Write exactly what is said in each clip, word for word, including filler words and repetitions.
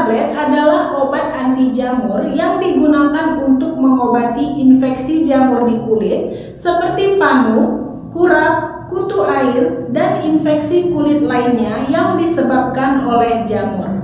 tablet adalah obat anti jamur yang digunakan untuk mengobati infeksi jamur di kulit seperti panu, kurap, kutu air, dan infeksi kulit lainnya yang disebabkan oleh jamur.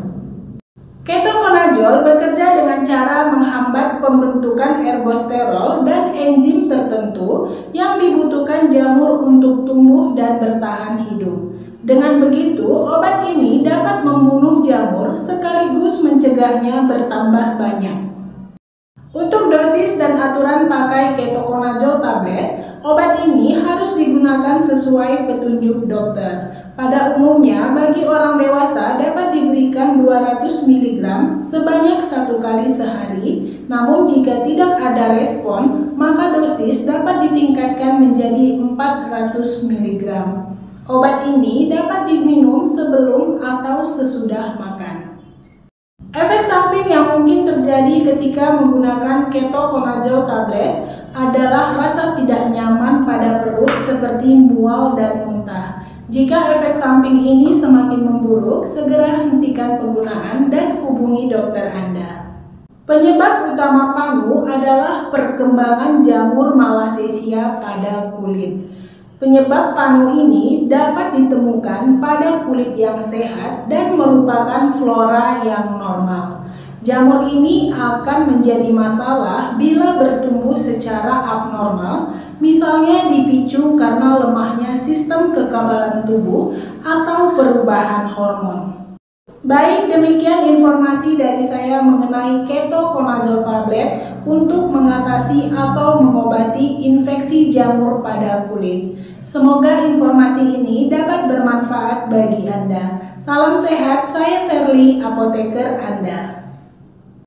Ketoconazole bekerja dengan cara menghambat pembentukan ergosterol dan enzim tertentu yang dibutuhkan jamur untuk tumbuh dan bertahan hidup. Dengan begitu, obat ini dapat membunuh jamur sekaligus mencegahnya bertambah banyak. Untuk dosis dan aturan pakai ketoconazole tablet, obat ini harus digunakan sesuai petunjuk dokter. Pada umumnya, bagi orang dewasa dapat diberikan dua ratus miligram sebanyak satu kali sehari, namun jika tidak ada respon, maka dosis dapat ditingkatkan menjadi empat ratus miligram. Obat ini dapat diminum sebelum atau sesudah makan. Efek samping yang mungkin terjadi ketika menggunakan ketoconazole tablet adalah rasa tidak nyaman pada perut seperti mual dan muntah. Jika efek samping ini semakin memburuk, segera hentikan penggunaan dan hubungi dokter Anda. Penyebab utama panu adalah perkembangan jamur malassezia pada kulit. Penyebab panu ini dapat ditemukan pada kulit yang sehat dan merupakan flora yang normal. Jamur ini akan menjadi masalah bila bertumbuh secara abnormal, misalnya dipicu karena lemahnya sistem kekebalan tubuh atau perubahan hormon. Baik, demikian informasi dari saya mengenai ketoconazole tablet untuk mengatasi atau mengobati infeksi jamur pada kulit. Semoga informasi ini dapat bermanfaat bagi Anda. Salam sehat, saya Sherly, apoteker Anda.